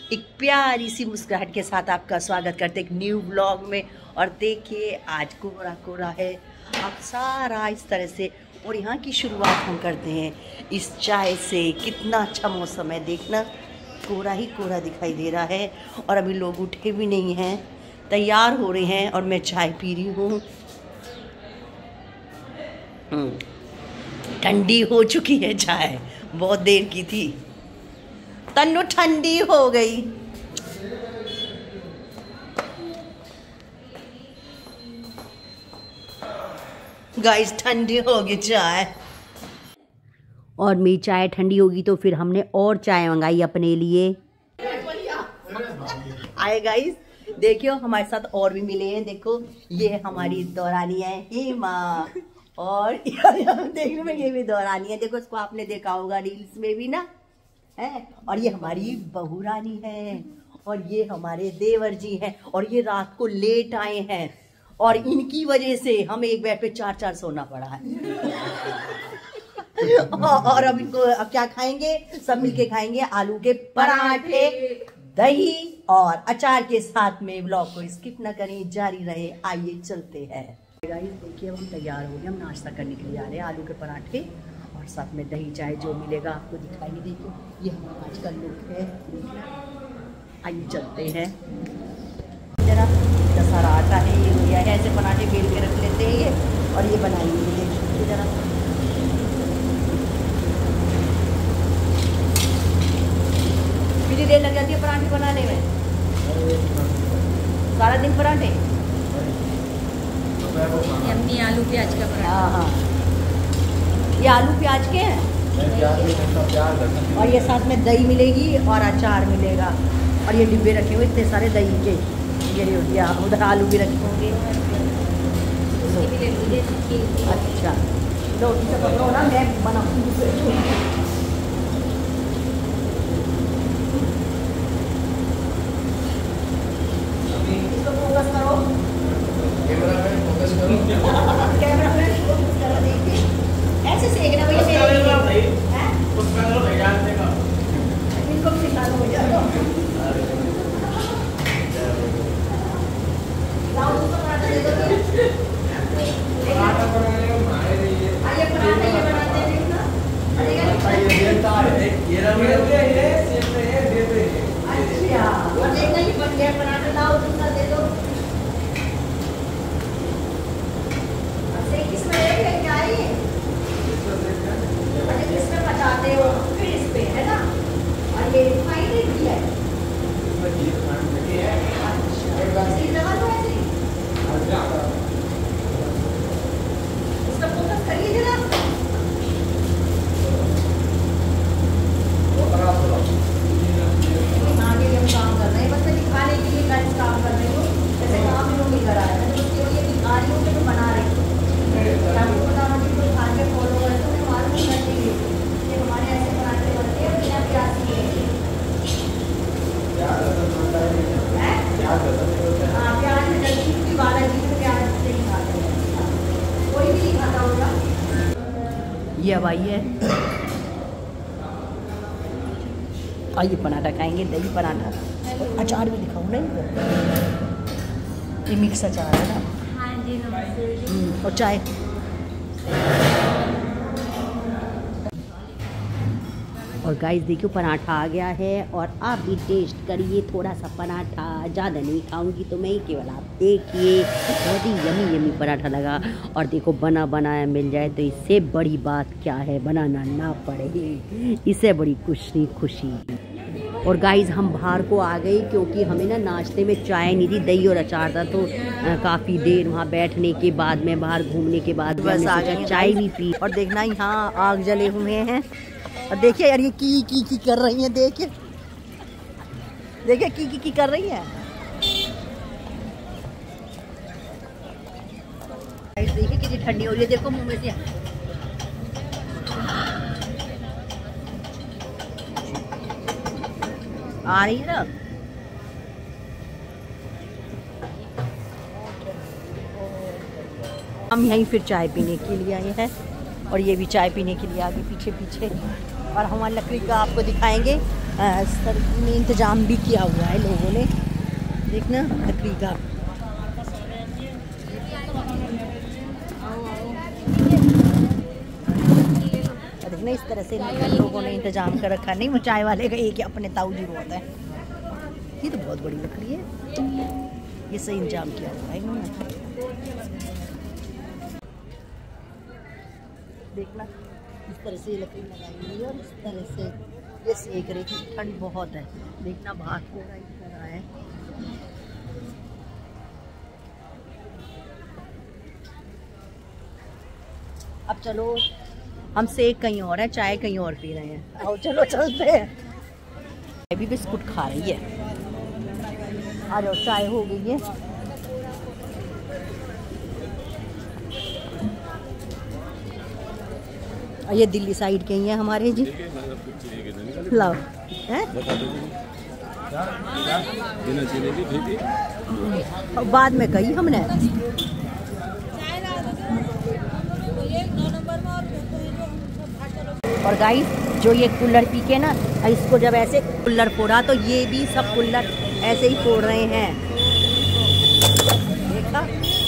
एक प्यारी सी मुस्कुराहट के साथ आपका स्वागत करते एक न्यू व्लॉग में। और देखिए आज कोहरा कोहरा है, अब सारा इस तरह से। और यहाँ की शुरुआत हम करते हैं इस चाय से। कितना अच्छा मौसम है, देखना कोहरा ही कोहरा दिखाई दे रहा है। और अभी लोग उठे भी नहीं हैं, तैयार हो रहे हैं और मैं चाय पी रही हूँ। ठंडी हो चुकी है चाय, बहुत देर की थी। तन्नू ठंडी हो गई। गाइस ठंडी होगी चाय। और मेरी चाय ठंडी होगी तो फिर हमने और चाय मंगाई अपने लिए। आए गाइस, देखियो हमारे साथ और भी मिले हैं। देखो ये हमारी दौरानी है हेमा, और देखने में ये भी दौरानी है। देखो इसको आपने देखा होगा रील्स में भी ना है। और ये हमारी बहू रानी है, और ये हमारे देवर जी हैं। और ये रात को लेट आए हैं और इनकी वजह से हमें एक बेड पे 4-4 सोना पड़ा है। और अब इनको अब क्या खाएंगे, सब मिलके खाएंगे आलू के पराठे, दही और अचार के साथ में। व्लॉग को स्किप ना करें, जारी रहे। आइए चलते हैं। गाइस देखिए अब हम तैयार हो गए, हम नाश्ता करने के लिए जा रहे हैं। आलू के पराठे और साथ में दही चाय जो मिलेगा आपको दिखाएंगे। देखिए ये हमारा आज का लुक है। आइए चलते हैं। जरा सारा आटा है, ये हो गया है। ऐसे पराठे बेल के रख लेते हैं ये, और ये बनाएंगे। देखिए जरा कितनी देर लग जाती है पराठे बनाने में? सारा दिन पराठे। यम्मी आलू प्याज का पराठा। हाँ हाँ, ये आलू प्याज के हैं। और ये साथ में दही मिलेगी और अचार मिलेगा। और ये डिब्बे रखे हुए इतने सारे दही के। ये उधर आलू भी रखे होंगे। अच्छा रोटी से पकड़ो ना, मैं बनाऊँ। इसको फोकस करो, कैमरा में फोकस करो। देखिए ऐसे सेकना भाई, इनको भी सिखा दो भैया। ये अब आई है। आइए पराठा खाएंगे, दही पराठा। अचार भी दिखाऊँ ना इनको, ये मिक्स अचार है ना। हाँ जी। और चाय। और गाइस देखियो पराठा आ गया है, और आप भी टेस्ट करिए थोड़ा सा पराठा। ज़्यादा नहीं खाऊंगी तो मैं ही, केवल आप देखिए। बहुत ही यमी यमी पराठा लगा। और देखो बना बनाया मिल जाए तो इससे बड़ी बात क्या है, बनाना ना पड़े, इससे बड़ी खुशी। और गाइस हम बाहर को आ गए क्योंकि हमें ना नाश्ते में चाय नहीं थी, दही और अचार था। तो काफ़ी देर वहाँ बैठने के बाद में, बाहर घूमने के बाद बस आ गए, चाय भी पी। और देखना यहाँ आग जले हुए हैं। और देखिए यार ये की कर रही हैं। देखिए की कर रही है। देखिए कितनी ठंडी हो रही है, देखो मुंह में से आ रही है ना। हम यहीं फिर चाय पीने के लिए आए हैं, और ये भी चाय पीने के लिए आगे पीछे। और हमारी लकड़ी का आपको दिखाएंगे सर में इंतजाम भी किया हुआ है लोगों ने, देखना लकड़ी का। देखना इस तरह से लोगों ने इंतजाम कर रखा। नहीं, वो चाय वाले का एक अपने ताऊ जी होता है। ये तो बहुत बड़ी लकड़ी है, ये सही इंतजाम किया हुआ है इन्होंने। देखना इस तरह से लकड़ी लगाई हुई है और इस तरह से ये सेक रही थी। ठंड बहुत है, देखना बाहर कोहरा ही कोहरा है। अब चलो, हम सेक कहीं और है, चाय कहीं और पी रहे हैं। आओ चलो चलते हैं। अभी बिस्कुट खा रही है। आ जाओ, चाय हो गई है। ये दिल्ली साइड के ही हैं हमारे जी। लाओ हैं? बाद में कही हमने। और गाइस, जो ये कुल्लर पी के ना, इसको जब ऐसे कुल्लर फोड़ा तो ये भी सब कुल्लर ऐसे ही फोड़ रहे हैं। देखा?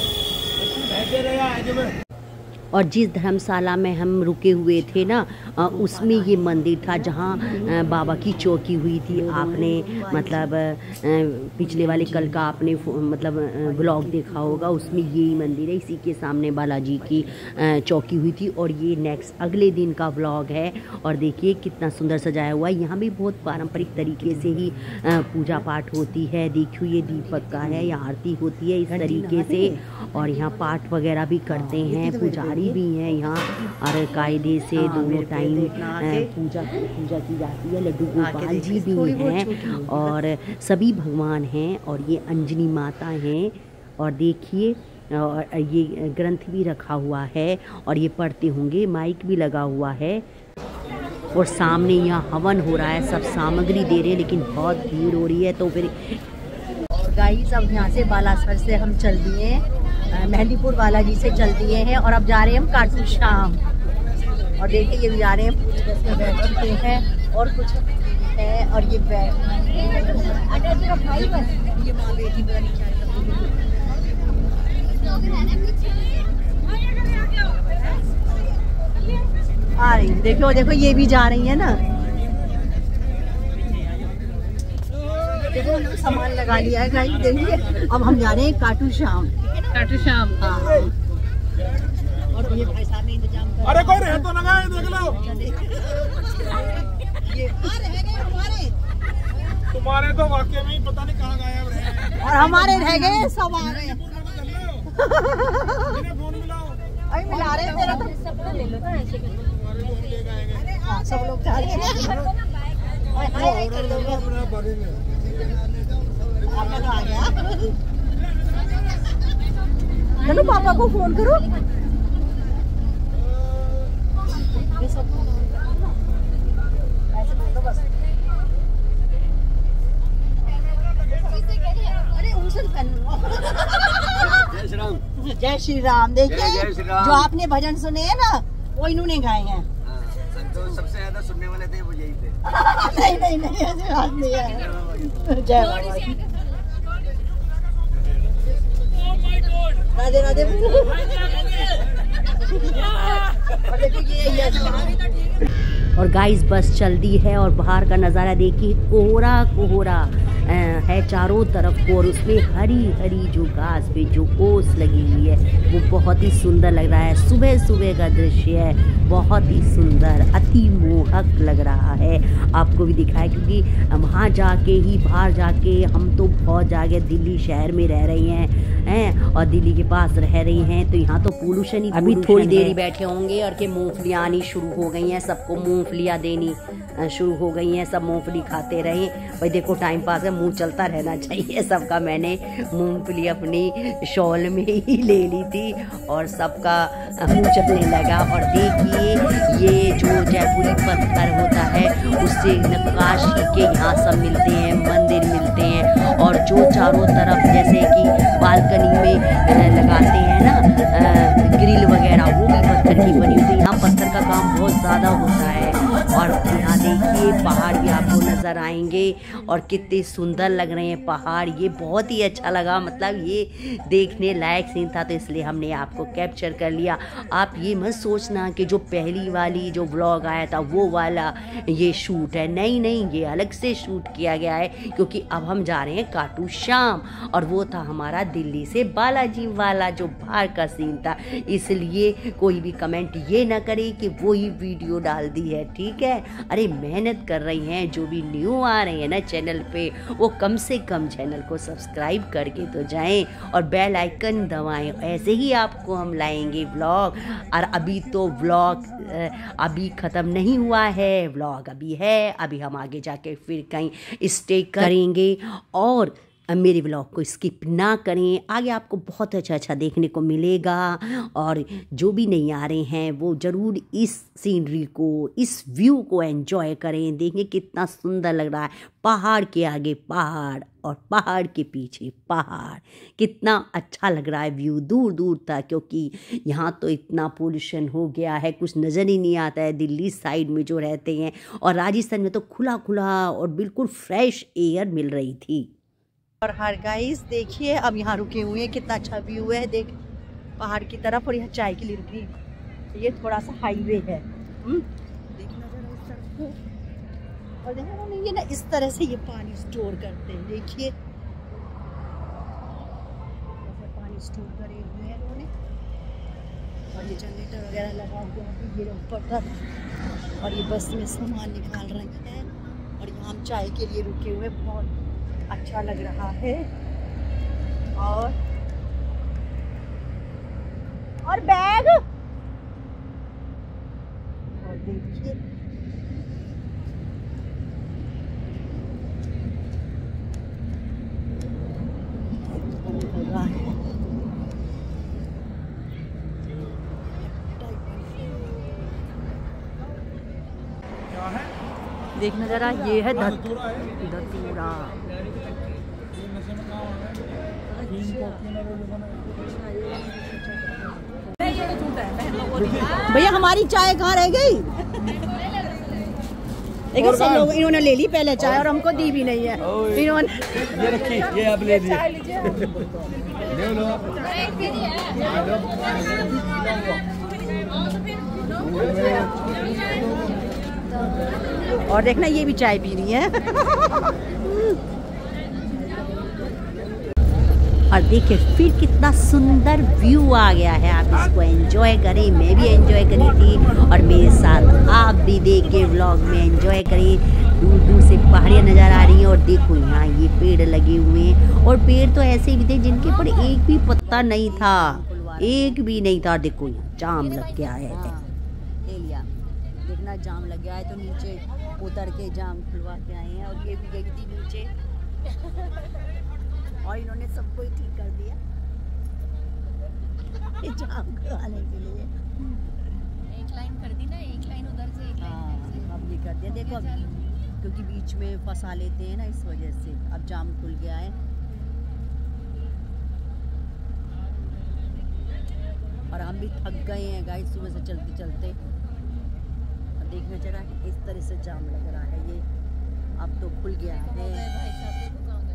और जिस धर्मशाला में हम रुके हुए थे ना, उसमें ये मंदिर था जहाँ बाबा की चौकी हुई थी। आपने मतलब पिछले वाले कल का आपने मतलब ब्लॉग देखा होगा, उसमें यही मंदिर है। इसी के सामने बालाजी की चौकी हुई थी। और ये नेक्स्ट अगले दिन का ब्लॉग है। और देखिए कितना सुंदर सजाया हुआ है। यहाँ भी बहुत पारंपरिक तरीके से ही पूजा पाठ होती है। देखियो ये दीपक का है, यहाँ आरती होती है इस तरीके से। और यहाँ पाठ वगैरह भी करते हैं, पुजारी भी हैं यहाँ। और कायदे से दोनों टाइम पूजा की जाती है। लड्डू गोपाल जी भी हैं और सभी भगवान हैं। और ये अंजनी माता हैं। और देखिए, और ये ग्रंथ भी रखा हुआ है और ये पढ़ते होंगे। माइक भी लगा हुआ है। और सामने यहाँ हवन हो रहा है, सब सामग्री दे रहे हैं, लेकिन बहुत भीड़ हो रही है। तो फिर गाइस, अब यहाँ से बालासर से हम चल दिए, मेहंदीपुर बालाजी से चल दिए हैं। और अब जा रहे हैं हम खाटू श्याम। और देखिए ये भी जा रहे हैं, बस में बैठ चुके हैं। और कुछ है, और ये बैठ ये माँ बेटी पता नहीं क्या आ रही। देखो देखो ये भी जा रही है ना। देखो सामान लगा लिया है गाइस। देखिए अब हम जा रहे हैं खाटू श्याम। खाटू श्याम। हाँ। और ये भाई साहब ने इंतजाम कर। अरे कोई रह तो लगा है, देख लो। ये रह गए हमारे। तुम्हारे तो वाकई में ही पता नहीं कहाँ गायब रहे। और हमारे रह गए, सब आ गए। फोन मिलाओ। अरे मिला रहे हैं तेरा तो। सबको ले लो ना ऐसे करके। हाँ, सब लोग जा रहे हैं। आ गया। चलो पापा को फोन करो। जय श्री राम। देखिए जो आपने भजन सुने हैं ना, वो इन्होंने गाए हैं। तो सबसे ज्यादा सुनने वाले थे वो यही थे। नहीं ऐसी बात नहीं है। जय बाबा की। राधे राधे। और गाइस बस चल दी है और बाहर का नज़ारा देखिए, कोहरा कोहरा है चारों तरफ को। और उसमें हरी हरी जो घास पे जो ओस लगी हुई है वो बहुत ही सुंदर लग रहा है। सुबह सुबह का दृश्य है, बहुत ही सुंदर, अति मोहक लग रहा है। आपको भी दिखाया, क्योंकि वहाँ जाके ही बाहर जाके हम तो बहुत जाके दिल्ली शहर में रह रही हैं और दिल्ली के पास रह रही हैं, तो यहाँ तो पोल्यूशन ही। अभी थोड़ी देर ही बैठे होंगे और के मूंगफलियाँ आनी शुरू हो गई हैं। सबको मूंगफलियाँ देनी शुरू हो गई हैं, सब मूंगफली खाते रहे। भाई देखो टाइम पास है, मुंह चलता रहना चाहिए सबका। मैंने मूंगफली अपनी शॉल में ही ले ली थी और सबका मुंह चलने लगा। और देखिए ये जो जयपुरी पत्थर होता है उससे नक्काशी के यहाँ सब मिलते हैं, मंदिर मिलते हैं। और जो चारों तरफ जैसे कि बालकनी में लगाते हैं ना ग्रिल वगैरह, वो भी पत्थर की बनी होती है। यहाँ पत्थर का काम बहुत ज़्यादा होता है। और यहाँ देखिए पहाड़ भी आपको नज़र आएंगे और कितने सुंदर लग रहे हैं पहाड़। ये बहुत ही अच्छा लगा, मतलब ये देखने लायक सीन था तो इसलिए हमने आपको कैप्चर कर लिया। आप ये मत सोचना कि जो पहली वाली जो व्लॉग आया था वो वाला ये शूट है, नहीं नहीं, ये अलग से शूट किया गया है क्योंकि अब हम जा रहे हैं खाटू श्याम और वो था हमारा दिल्ली से बालाजी वाला जो बाहर का सीन था। इसलिए कोई भी कमेंट ये ना करे कि वो ही वीडियो डाल दी है, ठीक है। अरे मेहनत कर रही हैं, जो भी न्यू आ रहे हैं ना चैनल पे वो कम से कम चैनल को सब्सक्राइब करके तो जाएं और बेल आइकन दबाएं। ऐसे ही आपको हम लाएंगे व्लॉग। और अभी तो व्लॉग अभी ख़त्म नहीं हुआ है, व्लॉग अभी है, अभी हम आगे जाके फिर कहीं स्टे करेंगे। और मेरे व्लॉग को स्किप ना करें, आगे आपको बहुत अच्छा देखने को मिलेगा। और जो भी नहीं आ रहे हैं वो ज़रूर इस सीनरी को, इस व्यू को एंजॉय करें। देखें कितना सुंदर लग रहा है, पहाड़ के आगे पहाड़ और पहाड़ के पीछे पहाड़, कितना अच्छा लग रहा है व्यू दूर दूर तक। क्योंकि यहाँ तो इतना पोल्यूशन हो गया है, कुछ नज़र ही नहीं आता है दिल्ली साइड में जो रहते हैं। और राजस्थान में तो खुला खुला और बिल्कुल फ्रेश एयर मिल रही थी। और हर गाइस देखिए अब यहाँ रुके हुए हैं, कितना अच्छा व्यू है देख पहाड़ की तरफ। और यहाँ चाय के लिए रुकी, ये थोड़ा सा हाईवे है, देखना जरा इस सड़क को। और देखो उन्होंने ये ना इस तरह से ये पानी स्टोर करते हैं, देखिए पानी स्टोर करे हुए हैं उन्होंने। और ये जनरेटर वगैरह लगा हुआ है, ये ऊपर तक। और ये बस में सामान निकाल रहे हैं और यहाँ हम चाय के लिए रुके हुए, बहुत अच्छा लग रहा है। और बैग और देखिए देखना जरा, ये है धतूरा। भैया हमारी चाय कहाँ रह गई? लेकिन सब लोग इन्होंने ले ली पहले चाय और हमको दी भी नहीं है इन्होंने। ये रखी, ये आप ले लीजिए। और देखना ये भी चाय पी रही है। और देखिए फिर कितना सुंदर व्यू आ गया है, आप इसको एंजॉय करें। मैं भी एंजॉय करी थी और मेरे साथ आप भी देख के व्लॉग में एंजॉय करें। दूर दूर से पहाड़ियाँ नज़र आ रही हैं और देखो यहाँ ये पेड़ लगे हुए हैं। और पेड़ तो ऐसे भी थे जिनके ऊपर एक भी पत्ता नहीं था, एक भी नहीं था। देखो यहाँ जाम लग गया है, ले लिया, देखना जाम लग गया है तो नीचे उतर के जाम खुलवा के आए हैं। और ये भी गई थी नीचे और इन्होंने सबको ही ठीक कर दिया जाम खुलवाने के लिए। एक लाइन कर दी ना, एक लाइन उधर से, एक लाइन अब ये कर दिया। देखो अब क्योंकि बीच में फंसा लेते हैं ना, इस वजह से अब जाम खुल गया है। और हम भी थक गए हैं गाइस सुबह से चलते चलते। देखना जरा इस तरह से जाम लग रहा है, ये अब तो खुल गया है।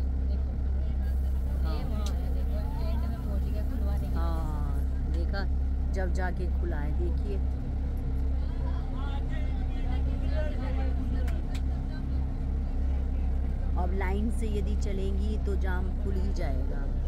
हाँ देखा जब जाके खुला है, देखिए अब लाइन से यदि चलेंगी तो जाम खुल ही जाएगा।